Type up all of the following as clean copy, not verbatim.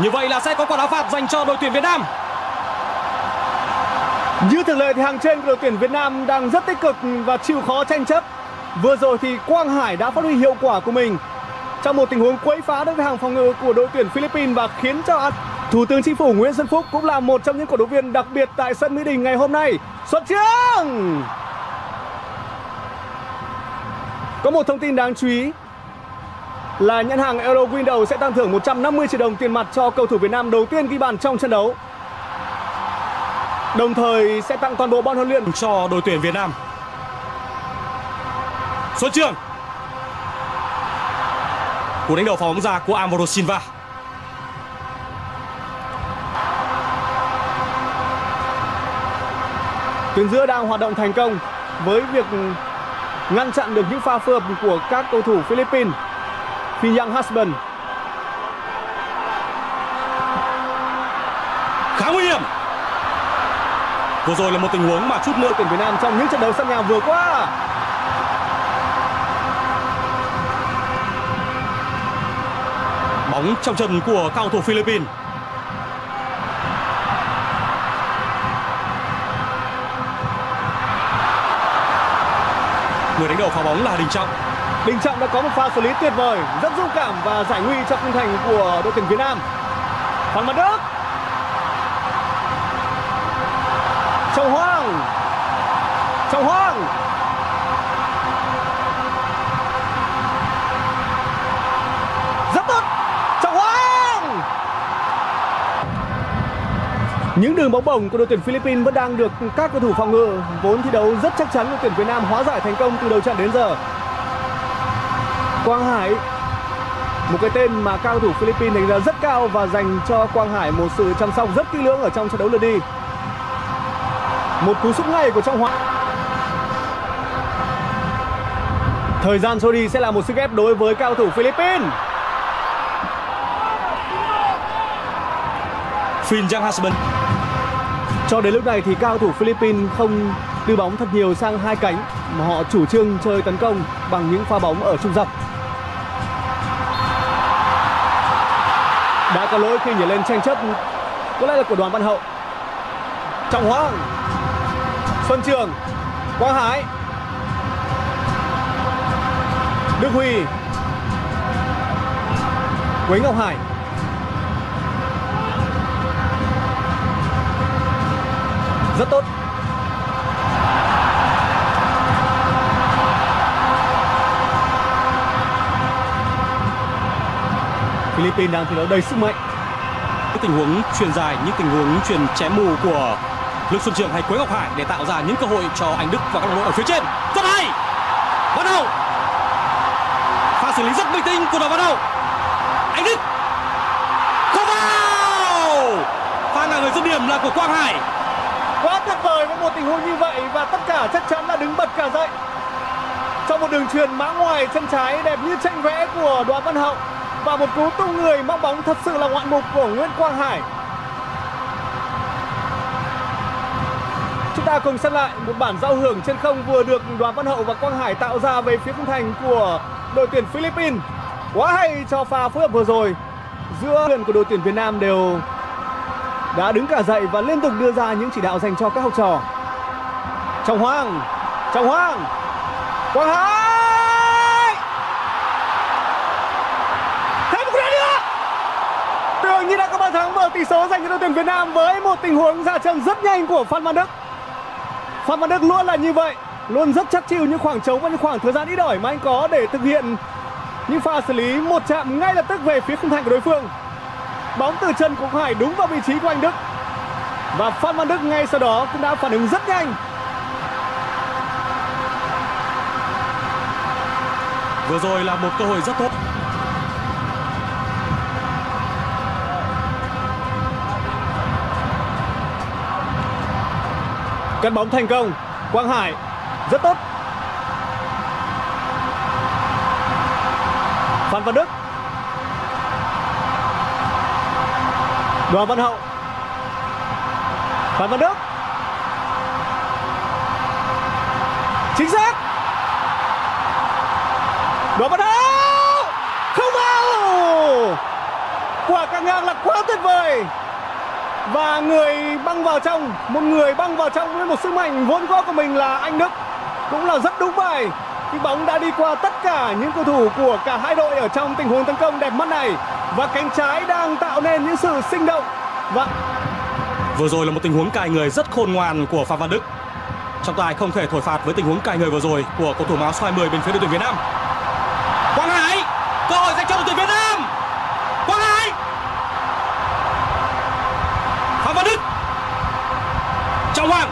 Như vậy là sẽ có quả đá phạt dành cho đội tuyển Việt Nam. Như thường lệ thì hàng trên của đội tuyển Việt Nam đang rất tích cực và chịu khó tranh chấp. Vừa rồi thì Quang Hải đã phát huy hiệu quả của mình trong một tình huống quấy phá đối với hàng phòng ngự của đội tuyển Philippines và khiến cho Thủ tướng Chính phủ Nguyễn Xuân Phúc cũng là một trong những cổ động viên đặc biệt tại sân Mỹ Đình ngày hôm nay. Xuân Trường! Có một thông tin đáng chú ý là nhãn hàng Euro Window sẽ tăng thưởng 150 triệu đồng tiền mặt cho cầu thủ Việt Nam đầu tiên ghi bàn trong trận đấu. Đồng thời sẽ tặng toàn bộ ban huấn luyện cho đội tuyển Việt Nam. Xuân Trường. Cú đánh đầu phá bóng ra của Álvaro Silva. Tuyến giữa đang hoạt động thành công với việc ngăn chặn được những pha phối hợp của các cầu thủ Philippines. Phi Young Husband. Khá nguy hiểm. Vừa rồi là một tình huống mà chút nữa tuyển Việt Nam trong những trận đấu sân nhà vừa qua. Bóng trong chân của cầu thủ Philippines. Người đánh đầu phá bóng là Đình Trọng. Đình Trọng đã có một pha xử lý tuyệt vời, rất dũng cảm và giải nguy cho khung thành của đội tuyển Việt Nam. Phan Văn Đức. Trọng Hoàng. Trọng Hoàng. Rất tốt. Trọng Hoàng. Những đường bóng bổng của đội tuyển Philippines vẫn đang được các cầu thủ phòng ngự vốn thi đấu rất chắc chắn của tuyển Việt Nam hóa giải thành công từ đầu trận đến giờ. Quang Hải, một cái tên mà các cầu thủ Philippines đánh giá rất cao và dành cho Quang Hải một sự chăm sóc rất kỹ lưỡng ở trong trận đấu lượt đi. Một cú sút ngay của Trọng Hoàng. Thời gian trôi đi sẽ là một sức ép đối với cao thủ Philippines. Phi Young Husband. Cho đến lúc này thì cao thủ Philippines không đưa bóng thật nhiều sang hai cánh mà họ chủ trương chơi tấn công bằng những pha bóng ở trung dọc. Đã có lỗi khi nhảy lên tranh chấp, có lẽ là của Đoàn Văn Hậu. Trọng Hoàng. Xuân Trường. Quang Hải. Đức Huy. Quế Ngọc Hải. Rất tốt. Philippines đang thi đấu đầy sức mạnh. Những tình huống chuyền dài, những tình huống chuyền chém mù của Lương Xuân Trường hay Quế Ngọc Hải để tạo ra những cơ hội cho anh Đức và các đồng đội ở phía trên. Rất hay. Văn Hậu. Pha xử lý rất bình tĩnh của Đoàn Văn Hậu. Anh Đức. Không vào. Pha ngả người dứt điểm là của Quang Hải. Quá tuyệt vời với một tình huống như vậy và tất cả chắc chắn là đứng bật cả dậy. Trong một đường chuyền mã ngoài chân trái đẹp như tranh vẽ của Đoàn Văn Hậu và một cú tung người móc bóng thật sự là ngoạn mục của Nguyễn Quang Hải. Chúng ta cùng xem lại một bản giao hưởng trên không vừa được Đoàn Văn Hậu và Quang Hải tạo ra về phía khung thành của đội tuyển Philippines. Quá hay cho pha phối hợp vừa rồi. Giữa thuyền của đội tuyển Việt Nam đều đã đứng cả dậy và liên tục đưa ra những chỉ đạo dành cho các học trò. Trọng Hoàng. Trọng Hoàng. Quang Hải. Thêm một cú đá nữa. Tưởng như đã có bàn thắng mở tỷ số dành cho đội tuyển Việt Nam với một tình huống ra chân rất nhanh của Phan Văn Đức. Phan Văn Đức luôn là như vậy, luôn rất chắc chịu những khoảng trống và những khoảng thời gian ít ỏi mà anh có để thực hiện những pha xử lý một chạm ngay lập tức về phía khung thành của đối phương. Bóng từ chân của Hải đúng vào vị trí của anh Đức và Phan Văn Đức ngay sau đó cũng đã phản ứng rất nhanh. Vừa rồi là một cơ hội rất tốt. Cắt bóng thành công. Quang Hải rất tốt. Phan Văn Đức. Đoàn Văn Hậu. Phan Văn Đức. Chính xác. Đoàn Văn Hậu. Không vào. Quả căng ngang là quá tuyệt vời. Và người băng vào trong, một người băng vào trong với một sức mạnh vốn có của mình là anh Đức, cũng là rất đúng bài. Cái bóng đã đi qua tất cả những cầu thủ của cả hai đội ở trong tình huống tấn công đẹp mắt này. Và cánh trái đang tạo nên những sự sinh động. Và vừa rồi là một tình huống cài người rất khôn ngoan của Phạm Văn Đức. Trọng tài không thể thổi phạt với tình huống cài người vừa rồi của cầu thủ áo số 20 bên phía đội tuyển Việt Nam. Quang Hải, cơ hội dành cho đội tuyển Việt Nam. Quang Hải, Phạm Văn Đức, Trọng Hoàng.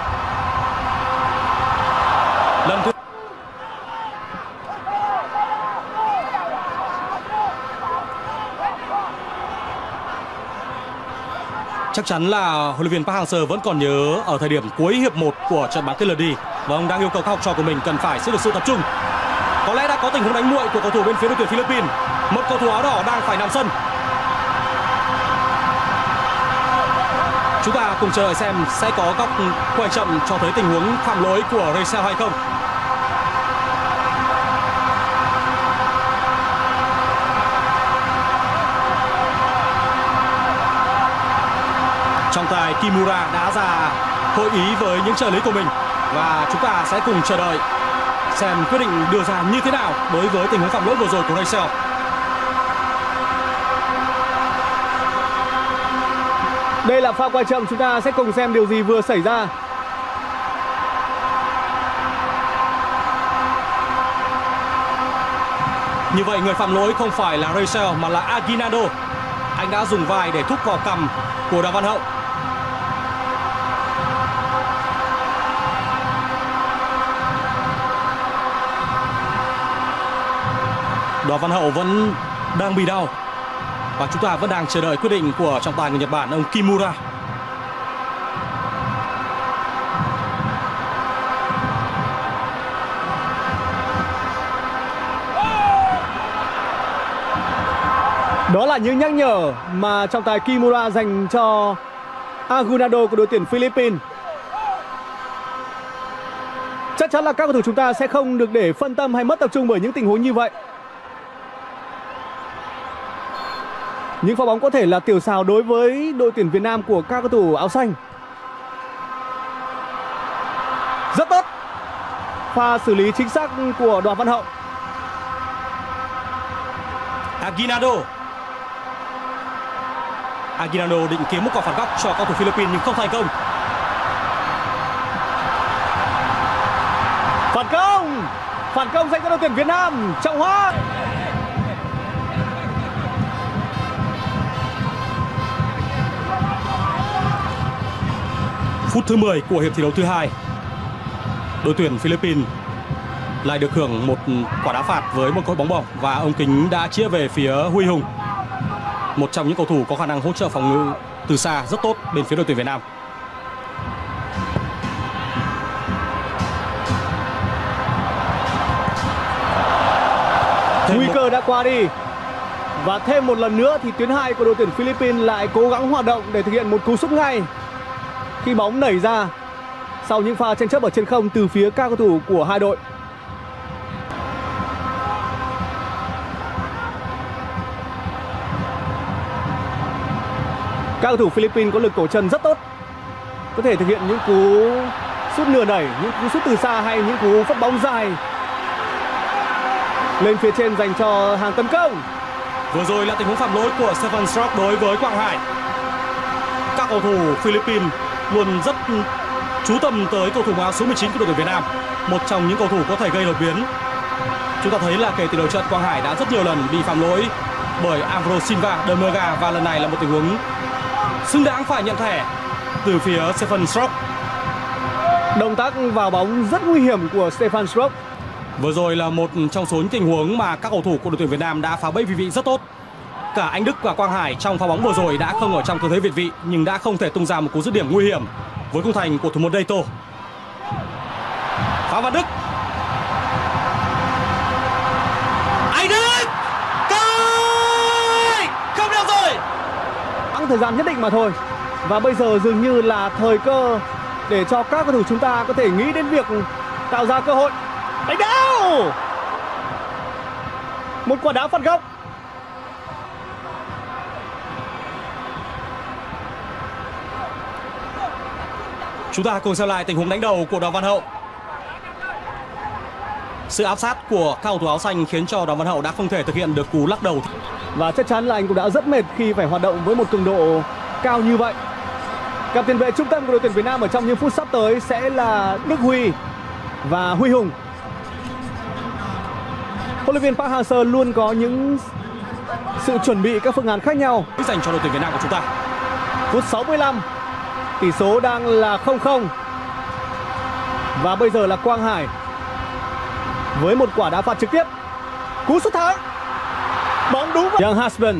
Lần thứ chắc chắn là huấn luyện viên Park Hang-seo vẫn còn nhớ ở thời điểm cuối hiệp 1 của trận bán kết lượt đi và ông đang yêu cầu các học trò của mình cần phải giữ được sự tập trung. Có lẽ đã có tình huống đánh muội của cầu thủ bên phía đội tuyển Philippines. Một cầu thủ áo đỏ đang phải nằm sân. Chúng ta cùng chờ đợi xem sẽ có các quay chậm cho thấy tình huống phạm lỗi của Rachel hay không. Trọng tài Kimura đã ra hội ý với những trợ lý của mình và chúng ta sẽ cùng chờ đợi xem quyết định đưa ra như thế nào đối với tình huống phạm lỗi vừa rồi của Rachel. đây là pha quay chậm, chúng ta sẽ cùng xem điều gì vừa xảy ra. Như vậy người phạm lỗi không phải là Rachel mà là Aguinaldo. Anh đã dùng vai để thúc vào cằm của Đoàn Văn Hậu. Đoàn Văn Hậu vẫn đang bị đau và chúng ta vẫn đang chờ đợi quyết định của trọng tài người Nhật Bản, ông Kimura. Đó là những nhắc nhở mà trọng tài Kimura dành cho Aguinaldo của đội tuyển Philippines. Chắc chắn là các cầu thủ chúng ta sẽ không được để phân tâm hay mất tập trung bởi những tình huống như vậy. Những pha bóng có thể là tiểu xào đối với đội tuyển Việt Nam của các cầu thủ áo xanh. Rất tốt. Pha xử lý chính xác của Đoàn Văn Hậu. Aguinaldo định kiếm một quả phạt góc cho cầu thủ Philippines nhưng không thành công. Phản công dành cho đội tuyển Việt Nam. Trọng Hoàng. Phút thứ 10 của hiệp thi đấu thứ 2, đội tuyển Philippines lại được hưởng một quả đá phạt với một cột bóng bổng và ông Kính đã chĩa về phía Huy Hùng, một trong những cầu thủ có khả năng hỗ trợ phòng ngự từ xa rất tốt bên phía đội tuyển Việt Nam. Nguy cơ đã qua đi. Và thêm một lần nữa thì tuyến 2 của đội tuyển Philippines lại cố gắng hoạt động để thực hiện một cú sút ngay khi bóng nảy ra sau những pha tranh chấp ở trên không từ phía các cầu thủ của hai đội. Các cầu thủ Philippines có lực cổ chân rất tốt, có thể thực hiện những cú sút nửa đẩy, những cú sút từ xa hay những cú phất bóng dài lên phía trên dành cho hàng tấn công. Vừa rồi là tình huống phạm lỗi của Stephen Strock đối với Quang Hải. Các cầu thủ Philippines luôn rất chú tâm tới cầu thủ áo số 19 của đội tuyển Việt Nam, một trong những cầu thủ có thể gây đột biến. Chúng ta thấy là kể từ đầu trận Quang Hải đã rất nhiều lần bị phạm lỗi bởi Alvaro Silva de Mega và lần này là một tình huống xứng đáng phải nhận thẻ từ phía Stephen Strock. Động tác vào bóng rất nguy hiểm của Stephen Strock. Vừa rồi là một trong số những tình huống mà các cầu thủ của đội tuyển Việt Nam đã phá bẫy việt vị rất tốt. Cả Anh Đức và Quang Hải trong pha bóng vừa rồi đã không ở trong tư thế việt vị nhưng đã không thể tung ra một cú dứt điểm nguy hiểm với khung thành của thủ môn Dato. Phạm Văn Đức, Anh Đức, không được rồi. Khoảng thời gian nhất định mà thôi. Và bây giờ dường như là thời cơ để cho các cầu thủ chúng ta có thể nghĩ đến việc tạo ra cơ hội. Đánh đao! Một quả đá phạt góc. Chúng ta cùng xem lại tình huống đánh đầu của Đoàn Văn Hậu. Sự áp sát của các cầu thủ áo xanh khiến cho Đoàn Văn Hậu đã không thể thực hiện được cú lắc đầu. Và chắc chắn là anh cũng đã rất mệt khi phải hoạt động với một cường độ cao như vậy. Cặp tiền vệ trung tâm của đội tuyển Việt Nam ở trong những phút sắp tới sẽ là Đức Huy và Huy Hùng. Huấn luyện viên Park Hang-seo luôn có những sự chuẩn bị các phương án khác nhau dành cho đội tuyển Việt Nam của chúng ta. Phút 65, tỷ số đang là 0-0. Và bây giờ là Quang Hải với một quả đá phạt trực tiếp. Cú sút thắng. Bóng đúng vào. Young Husband.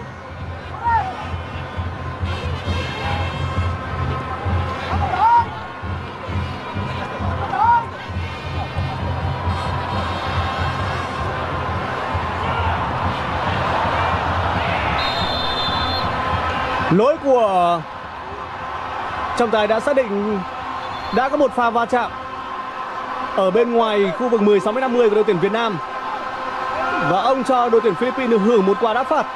Lỗi của trọng tài đã xác định đã có một pha va chạm ở bên ngoài khu vực 16m50 của đội tuyển Việt Nam. Và ông cho đội tuyển Philippines được hưởng một quả đá phạt.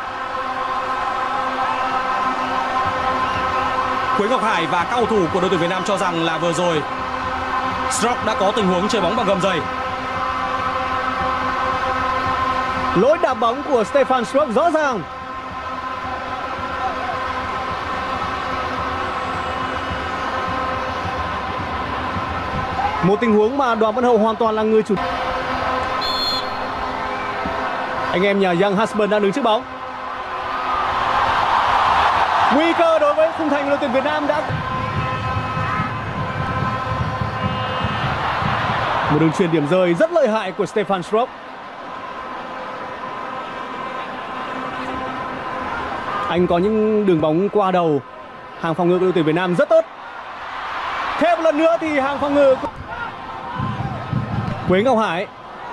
Quế Ngọc Hải và các cầu thủ của đội tuyển Việt Nam cho rằng là vừa rồi Strock đã có tình huống chơi bóng bằng gầm giày. Lỗi đạp bóng của Stefan Strock rõ ràng. Một tình huống mà Đoàn Văn Hậu hoàn toàn là người chủ. Anh em nhà Young Husband đang đứng trước bóng. Nguy cơ đối với khung thành của đội tuyển Việt Nam đã. Một đường chuyền điểm rơi rất lợi hại của Stefan Strock. Anh có những đường bóng qua đầu hàng phòng ngự của đội tuyển Việt Nam rất tốt. Thêm một lần nữa thì hàng phòng ngự Quế Ngọc Hải.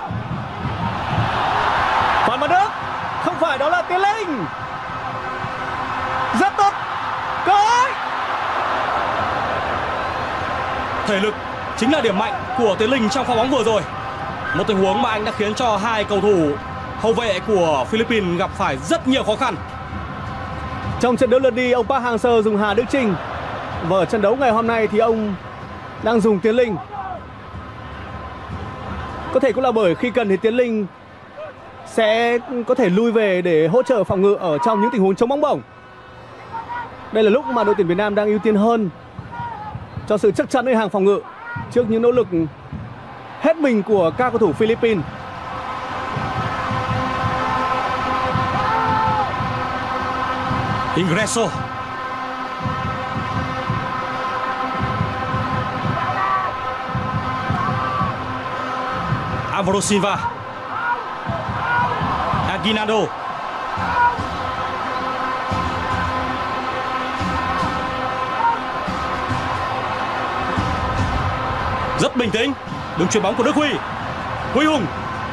Phan Văn Đức. Không phải, đó là Tiến Linh. Rất tốt. Cơ hội. Thể lực chính là điểm mạnh của Tiến Linh trong pha bóng vừa rồi. Một tình huống mà anh đã khiến cho hai cầu thủ hậu vệ của Philippines gặp phải rất nhiều khó khăn. Trong trận đấu lượt đi, ông Park Hang-seo dùng Hà Đức Chinh. Và ở trận đấu ngày hôm nay thì ông đang dùng Tiến Linh. Có thể cũng là bởi khi cần thì Tiến Linh sẽ có thể lui về để hỗ trợ phòng ngự ở trong những tình huống chống bóng bổng. Đây là lúc mà đội tuyển Việt Nam đang ưu tiên hơn cho sự chắc chắn ở hàng phòng ngự trước những nỗ lực hết mình của các cầu thủ Philippines. Ingreso. Alvaro Silva. Aguinaldo. Rất bình tĩnh. Đường chuyền bóng của Đức Huy. Huy Hùng.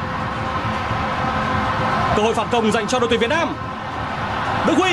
Cơ hội phản công dành cho đội tuyển Việt Nam. Đức Huy.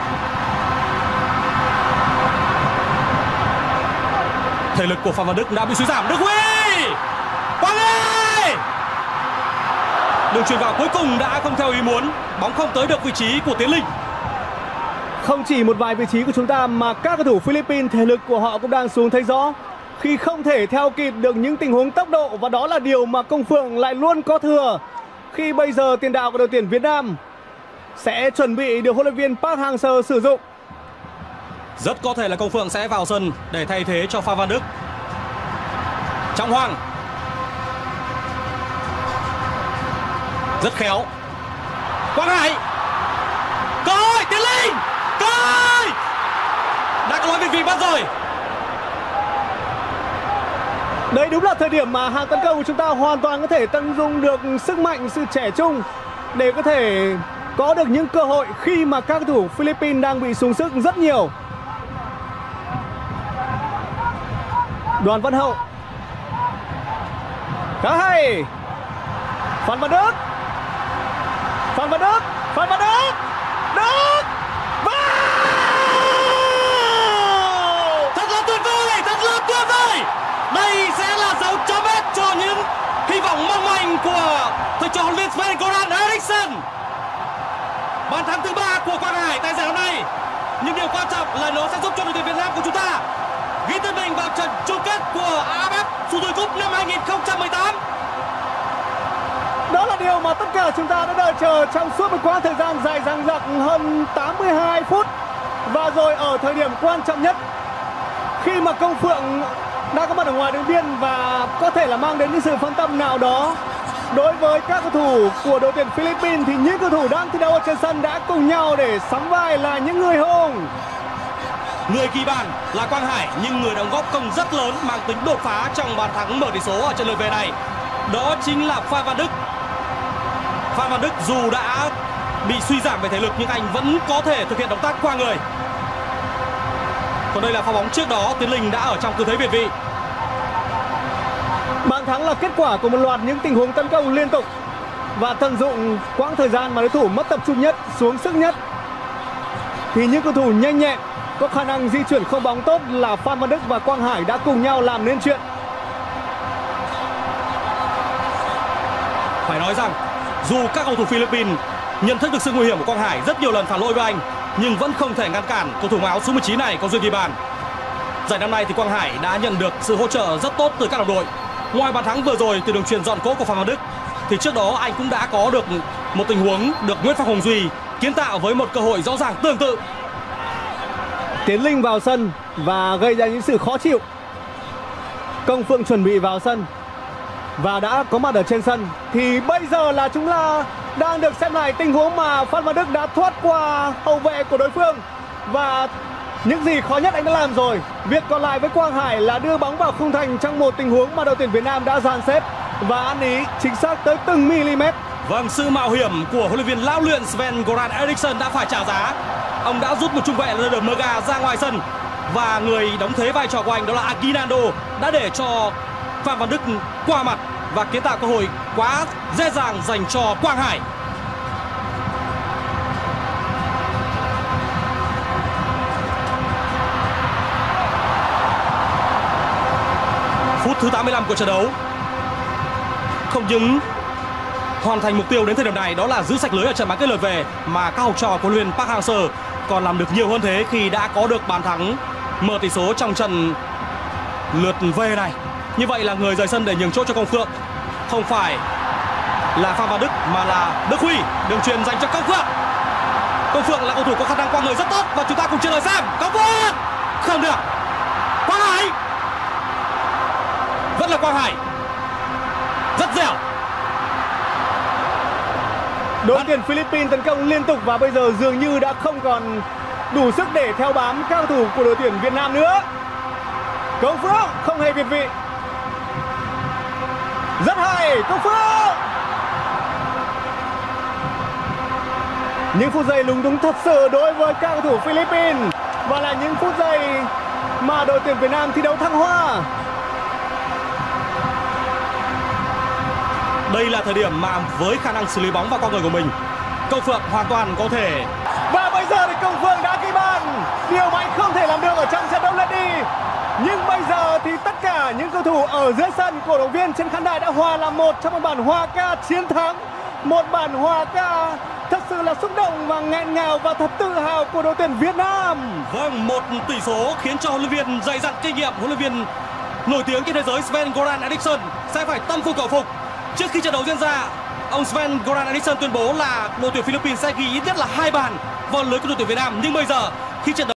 Thể lực của Phan Văn Đức đã bị suy giảm. Đức Huy. Quang ơi! Đường chuyền vào cuối cùng đã không theo ý muốn. Bóng không tới được vị trí của Tiến Linh. Không chỉ một vài vị trí của chúng ta mà các cầu thủ Philippines thể lực của họ cũng đang xuống thấy rõ khi không thể theo kịp được những tình huống tốc độ, và đó là điều mà Công Phượng lại luôn có thừa khi bây giờ tiền đạo của đội tuyển Việt Nam sẽ chuẩn bị được huấn luyện viên Park Hang-seo sử dụng. Rất có thể là Công Phượng sẽ vào sân để thay thế cho Phan Văn Đức. Trọng Hoàng. Rất khéo. Quang Hải. Cơ hội Tiến Linh. Cơ hội. Đã có lỗi việt vị bắt rồi. Đây đúng là thời điểm mà hàng tấn công của chúng ta hoàn toàn có thể tận dụng được sức mạnh, sự trẻ trung để có thể có được những cơ hội khi mà các cầu thủ Philippines đang bị xuống sức rất nhiều. Đoàn Văn Hậu. Khá hay. Phan Văn Đức. Phan Văn Đức. Phan Văn Đức. Đức. Thật là tuyệt vời. Thật là tuyệt vời. Đây sẽ là dấu chấm hết cho những hy vọng mong manh của thầy trò huấn luyện viên Sven-Göran Eriksson. Bàn thắng thứ 3 của Quang Hải tại giải đấu này. Nhưng điều quan trọng là nó sẽ giúp cho đội tuyển Việt Nam của chúng ta ghi tên mình vào trận chung kết của AFF Suzuki Cup năm 2018. Đó là điều mà tất cả chúng ta đã đợi chờ trong suốt một quãng thời gian dài dằng dặc hơn 82 phút. Và rồi ở thời điểm quan trọng nhất, khi mà Công Phượng đã có mặt ở ngoài đường biên và có thể là mang đến những sự phân tâm nào đó đối với các cầu thủ của đội tuyển Philippines, thì những cầu thủ đang thi đấu ở trên sân đã cùng nhau để sắm vai là những người hùng. Người ghi bàn là Quang Hải, nhưng người đóng góp công rất lớn mang tính đột phá trong bàn thắng mở tỷ số ở trận lượt về này, đó chính là Phan Văn Đức. Phan Văn Đức dù đã bị suy giảm về thể lực nhưng anh vẫn có thể thực hiện động tác qua người. Còn đây là pha bóng trước đó, Tiến Linh đã ở trong tư thế việt vị. Bàn thắng là kết quả của một loạt những tình huống tấn công liên tục và tận dụng quãng thời gian mà đối thủ mất tập trung nhất, xuống sức nhất, thì những cầu thủ nhanh nhẹn, có khả năng di chuyển không bóng tốt là Phan Văn Đức và Quang Hải đã cùng nhau làm nên chuyện. Phải nói rằng dù các cầu thủ Philippines nhận thức được sự nguy hiểm của Quang Hải, rất nhiều lần phản lỗi với anh, nhưng vẫn không thể ngăn cản cầu thủ áo số 19 này có duyên ghi bàn. Giải năm nay thì Quang Hải đã nhận được sự hỗ trợ rất tốt từ các đồng đội. Ngoài bàn thắng vừa rồi từ đường chuyền dọn cỗ của Phan Văn Đức, thì trước đó anh cũng đã có được một tình huống được Nguyễn Phác Hồng Duy kiến tạo với một cơ hội rõ ràng tương tự. Tiến Linh vào sân và gây ra những sự khó chịu. Công Phượng chuẩn bị vào sân và đã có mặt ở trên sân, thì bây giờ là chúng ta đang được xem lại tình huống mà Phan Văn Đức đã thoát qua hậu vệ của đối phương. Và những gì khó nhất anh đã làm rồi. Việc còn lại với Quang Hải là đưa bóng vào khung thành trong một tình huống mà đội tuyển Việt Nam đã dàn xếp và ăn ý chính xác tới từng mm. Vâng, sự mạo hiểm của huấn luyện viên lão luyện Sven-Goran Eriksson đã phải trả giá. Ông đã rút một trung vệ là Mega ra ngoài sân, và người đóng thế vai trò của anh đó là Aguinaldo đã để cho Phan Văn Đức qua mặt và kiến tạo cơ hội quá dễ dàng dành cho Quang Hải. Phút thứ 85 của trận đấu, không những hoàn thành mục tiêu đến thời điểm này đó là giữ sạch lưới ở trận bán kết lượt về, mà các học trò của huấn luyện viên Park Hang-seo còn làm được nhiều hơn thế khi đã có được bàn thắng mở tỷ số trong trận lượt về này. Như vậy là người rời sân để nhường chỗ cho Công Phượng không phải là Phan Văn Đức mà là Đức Huy. Đường chuyền dành cho Công Phượng. Công Phượng là cầu thủ có khả năng qua người rất tốt và chúng ta cùng chờ đợi xem. Công Phượng không được. Quang Hải, vẫn là Quang Hải, rất dẻo. Đội tuyển Philippines tấn công liên tục và bây giờ dường như đã không còn đủ sức để theo bám các cầu thủ của đội tuyển Việt Nam nữa. Công Phượng không hề việt vị. Rất hay, Công Phượng. Những phút giây lúng túng thật sự đối với các cầu thủ Philippines, và là những phút giây mà đội tuyển Việt Nam thi đấu thăng hoa. Đây là thời điểm mà với khả năng xử lý bóng vào con người của mình, Công Phượng hoàn toàn có thể. Và bây giờ thì Công Phượng đã ghi bàn, điều mà anh không thể làm được ở trong trận đấu lượt đi. Nhưng bây giờ thì tất cả những cầu thủ ở dưới sân, cổ động viên trên khán đài đã hòa làm một trong một bản hòa ca chiến thắng. Một bản hòa ca thật sự là xúc động và nghẹn ngào và thật tự hào của đội tuyển Việt Nam. Vâng, một tỷ số khiến cho huấn luyện viên dày dặn kinh nghiệm, huấn luyện viên nổi tiếng trên thế giới Sven-Goran Eriksson sẽ phải tâm phục khẩu phục. Trước khi trận đấu diễn ra, ông Sven-Goran Eriksson tuyên bố là đội tuyển Philippines sẽ ghi ít nhất là 2 bàn vào lưới của đội tuyển Việt Nam. Nhưng bây giờ khi trận đấu